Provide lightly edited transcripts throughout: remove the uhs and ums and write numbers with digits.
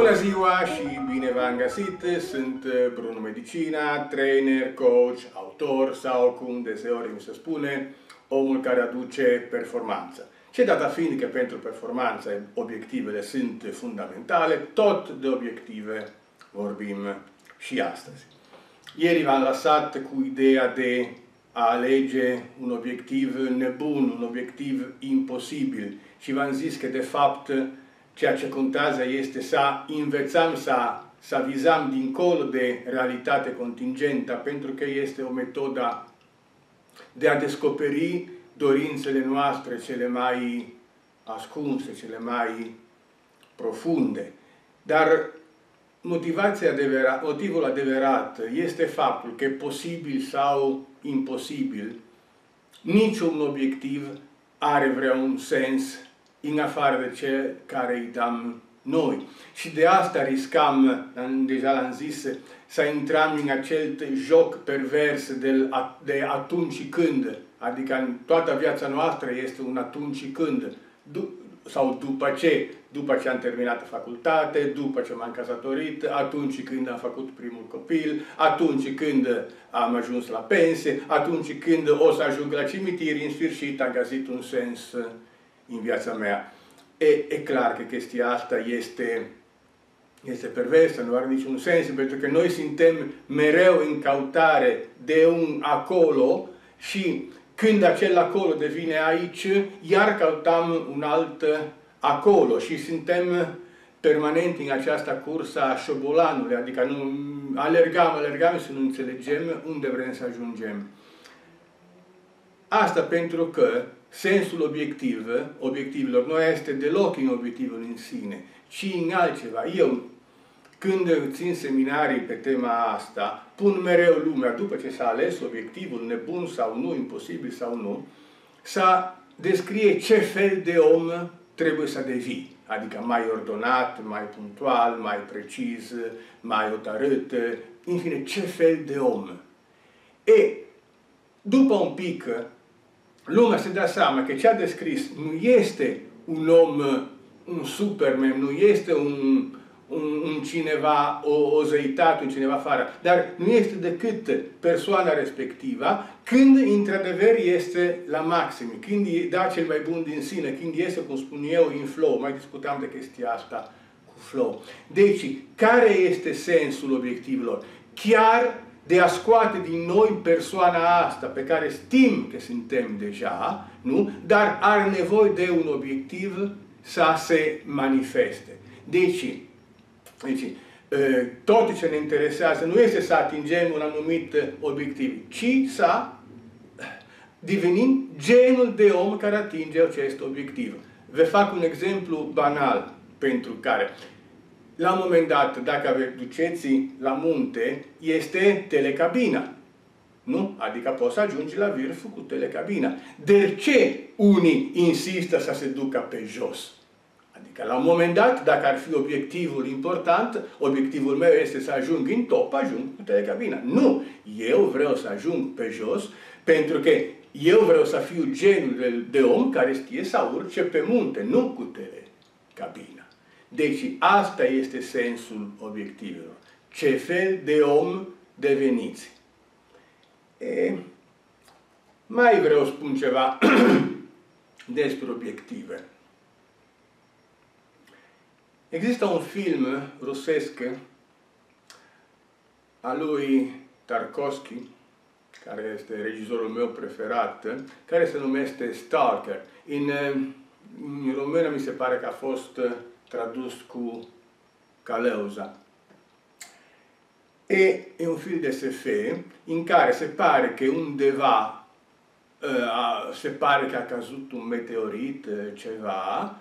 Bună ziua și bine v-am găsit! Sunt Bruno Medicina, trainer, coach, autor sau, cum deseori mi se spune, omul care aduce performanță. Și data fiind că pentru performanță obiectivele sunt fundamentale, tot de obiective vorbim și astăzi. Ieri v-am lăsat cu ideea de a alege un obiectiv nebun, un obiectiv imposibil și v-am zis că de fapt ceea ce contează este să învățăm să vizăm dincolo de realitate contingentă, pentru că este o metodă de a descoperi dorințele noastre cele mai ascunse, cele mai profunde. Dar motivul adevărat este faptul că posibil sau imposibil, niciun obiectiv are vreun sens în afară de cel care îi dăm noi. Și de asta riscam, deja l-am zis, să intrăm în acel joc pervers de atunci și când. Adică în toată viața noastră este un atunci și când. Sau după ce am terminat facultate, după ce m-am căsătorit, atunci când am făcut primul copil, atunci când am ajuns la pensie, atunci când o să ajung la cimitir, în sfârșit am găsit un sens în viața mea. E clar că chestia asta este perversă, nu are niciun sens, pentru că noi suntem mereu în căutare de un acolo și când acel acolo devine aici, iar căutăm un alt acolo și suntem permanent în această cursă a șobolanului, adică nu alergăm și nu înțelegem unde vrem să ajungem. Asta pentru că sensul obiectivelor nu este deloc în obiectivul în sine, ci în altceva. Eu, când țin seminarii pe tema asta, pun mereu lumea, după ce s-a ales obiectivul, nebun sau nu, imposibil sau nu, să descrie ce fel de om trebuie să devii. Adică mai ordonat, mai punctual, mai precis, mai hotărât, în fine, ce fel de om. După un pic, lumea se dă seama că ce a descris nu este un om, un superman, nu este un cineva, o zeitate, un cineva afară, dar nu este decât persoana respectivă când, într-adevăr, este la maxim, când da cel mai bun din sine, când este, cum spun eu, în flow. Mai discutam de chestia asta cu flow. Deci, care este sensul obiectivelor? Chiar de a scoate din noi persoana asta, pe care știm că suntem deja, nu? Dar are nevoie de un obiectiv să se manifeste. Deci, tot ce ne interesează nu este să atingem un anumit obiectiv, ci să devenim genul de om care atinge acest obiectiv. Vă fac un exemplu banal pentru care, la un moment dat, dacă vă duceți la munte, este telecabina. Nu? Adică poți să ajungi la vârful cu telecabina. De ce unii insistă să se ducă pe jos? Adică, la un moment dat, dacă ar fi obiectivul important, obiectivul meu este să ajung în top, ajung cu telecabina. Nu! Eu vreau să ajung pe jos, pentru că eu vreau să fiu genul de om care știe să urce pe munte, nu cu telecabina. Deci, asta este sensul obiectivelor. Ce fel de om deveniți? Mai vreau să spun ceva despre obiective. Există un film rusesc al lui Tarkovski, care este regizorul meu preferat, care se numește Stalker. În română mi se pare că a fost tradus cu Caleuza. E un film de SF în care se pare că undeva se pare că a căzut un meteorit, ceva,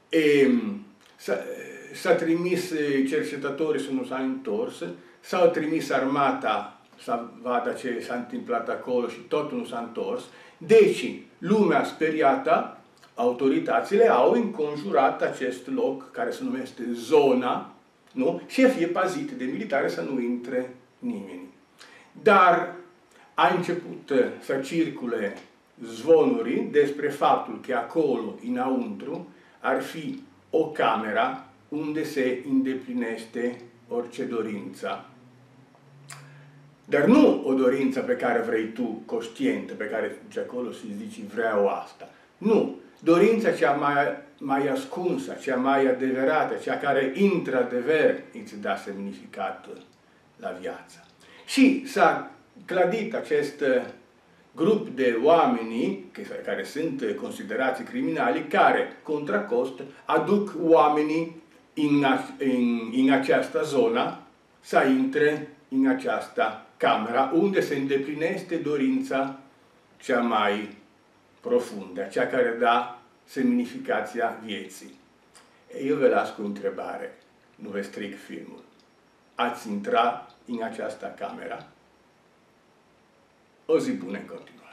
s-a trimis cercetătorii să nu s-a întors, s-au trimis armata să vadă ce s-a întâmplat acolo și totul nu s-a întors. Deci, lumea speriată, autoritățile au înconjurat acest loc care se numește zona, nu? Și să fie pazit de militare să nu intre nimeni. Dar a început să circule zvonuri despre faptul că acolo, înăuntru, ar fi o cameră unde se îndeplinește orice dorință. Dar nu o dorință pe care vrei tu, conștientă, pe care de acolo să zici vreau asta. Nu. Dorința cea mai ascunsă, cea mai adevărată, cea care într-adevăr îți dă semnificat la viață. Și s-a clădit acest grup de oameni care sunt considerați criminali, care, contra cost, aduc oamenii în această zonă să intre în această cameră, unde se îndeplinește dorința cea mai profundă, cea care dă semnificația vieții. Eu vă las cu o întrebare, nu vă stric filmul. Ați intra în această cameră? O zi bună în continuare.